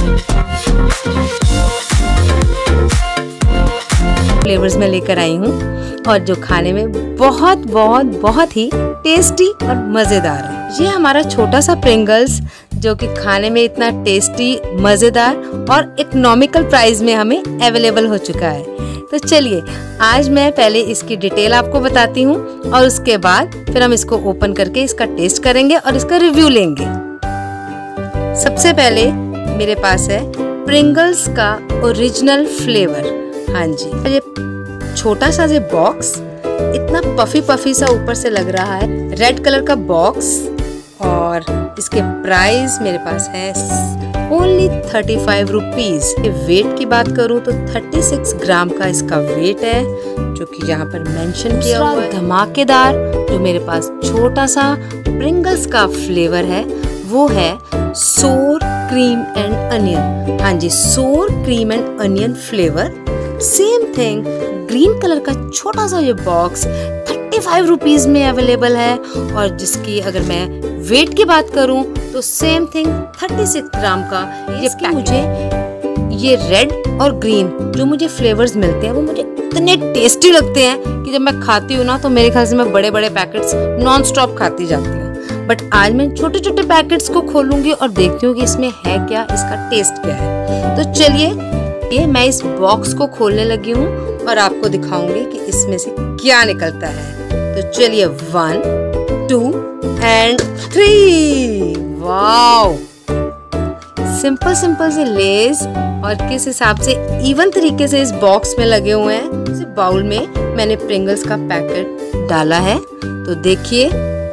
Flavours में लेकर आई हूँ और जो खाने में बहुत ही टेस्टी और मज़ेदार है। ये हमारा छोटा सा प्रिंगल्स जो कि खाने में इतना टेस्टी, मज़ेदार और इकोनॉमिकल प्राइस में हमें अवेलेबल हो चुका है। तो चलिए आज मैं पहले इसकी डिटेल आपको बताती हूँ और उसके बाद फिर हम इसको ओपन करके इसका टेस्ट करेंगे और इसका रिव्यू लेंगे। सबसे पहले मेरे पास है प्रिंगल्स का ओरिजिनल फ्लेवर। हाँ जी, ये छोटा सा ये बॉक्स इतना पफी सा ऊपर से लग रहा है, रेड कलर का बॉक्स, और इसके प्राइस मेरे पास है ओनली 35 रुपीज। वेट की बात करूँ तो 36 ग्राम का इसका वेट है, जो कि यहाँ पर मेंशन किया हुआ है। धमाकेदार जो मेरे पास छोटा सा प्रिंगल्स का फ्लेवर है वो है सोर क्रीम एंड अनियन। हाँ जी, sour cream and onion flavour, same thing. Green colour का छोटा सा ये बॉक्स 35 रुपीज में अवेलेबल है, और जिसकी अगर मैं वेट की बात करूं तो सेम थिंग 36 ग्राम का ये पैकेट। मुझे ये रेड और ग्रीन जो मुझे फ्लेवर्स मिलते हैं वो मुझे इतने टेस्टी लगते हैं कि जब मैं खाती हूँ ना तो मेरे ख्याल से मैं बड़े पैकेट्स नॉन स्टॉप खाती जाती हूँ। बट आज मैं छोटे पैकेट्स को खोलूंगी और देखती हूँ कि इसमें है क्या, इसका टेस्ट क्या है। तो चलिए ये मैं इस बॉक्स को खोलने लगी हूँ और आपको दिखाऊंगी कि इसमें से क्या निकलता है। तो चलिए 1, 2 एंड 3। वाओ, सिंपल से लेस और किस हिसाब से इवन तरीके से इस बॉक्स में लगे हुए हैं। इस बाउल में मैंने प्रिंगल्स का पैकेट डाला है, तो देखिए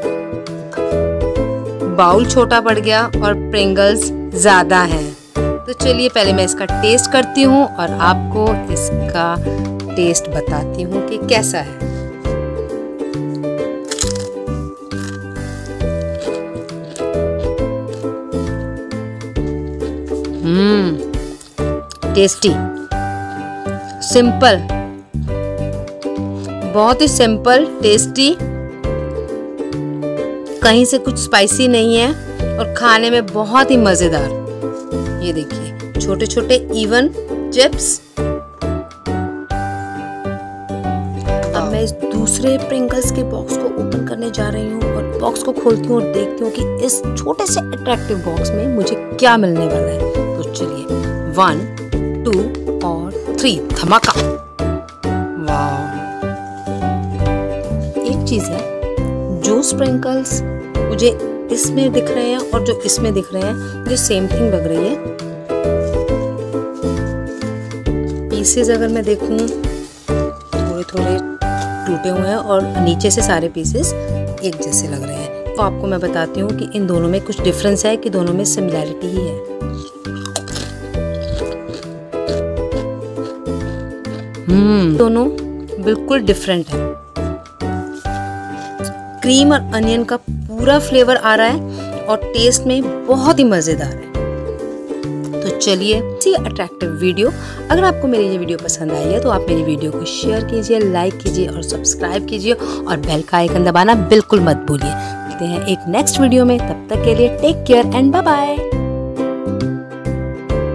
बाउल छोटा पड़ गया और प्रिंगल्स ज्यादा है। तो चलिए पहले मैं इसका टेस्ट करती हूँ और आपको इसका टेस्ट बताती हूँ कि कैसा है। टेस्टी, सिंपल, बहुत ही सिंपल, टेस्टी, कहीं से कुछ स्पाइसी नहीं है और खाने में बहुत ही मजेदार। ये देखिए छोटे इवन चिप्स। अब मैं इस दूसरे प्रिंगल्स के बॉक्स को ओपन करने जा रही हूँ और बॉक्स को खोलती हूँ और देखती हूँ कि इस छोटे से अट्रैक्टिव बॉक्स में मुझे क्या मिलने वाला है। तो चलिए 1, 2 और 3, धमाका। वाह, एक चीज है, जो स्प्रिंकल्स मुझे इसमें दिख रहे हैं और जो इसमें दिख रहे हैं मुझे सेम थिंग लग रही है। पीसेस अगर मैं देखूं थोड़े टूटे हुए हैं और नीचे से सारे पीसेस एक जैसे लग रहे हैं। तो आपको मैं बताती हूँ कि इन दोनों में कुछ डिफरेंस है कि दोनों में सिमिलैरिटी ही है। दोनों बिल्कुल डिफरेंट है। क्रीम और अनियन का पूरा फ्लेवर आ रहा है और टेस्ट में बहुत ही मजेदार है। तो चलिए सी अट्रैक्टिव वीडियो, अगर आपको मेरी ये वीडियो पसंद आई है तो आप मेरी वीडियो को शेयर कीजिए, लाइक कीजिए और सब्सक्राइब कीजिए और बेल का आइकन दबाना बिल्कुल मत भूलिए। मिलते हैं एक नेक्स्ट वीडियो में, तब तक के लिए take care and bye bye.